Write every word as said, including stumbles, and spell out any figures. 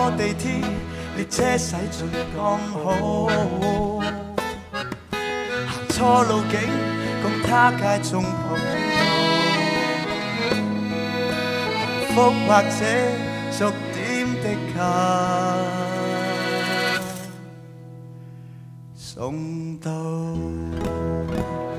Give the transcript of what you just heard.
坐地鐵，列車駛進剛好。行錯路徑，共他街中碰到，幸福或者逐點的卡送到。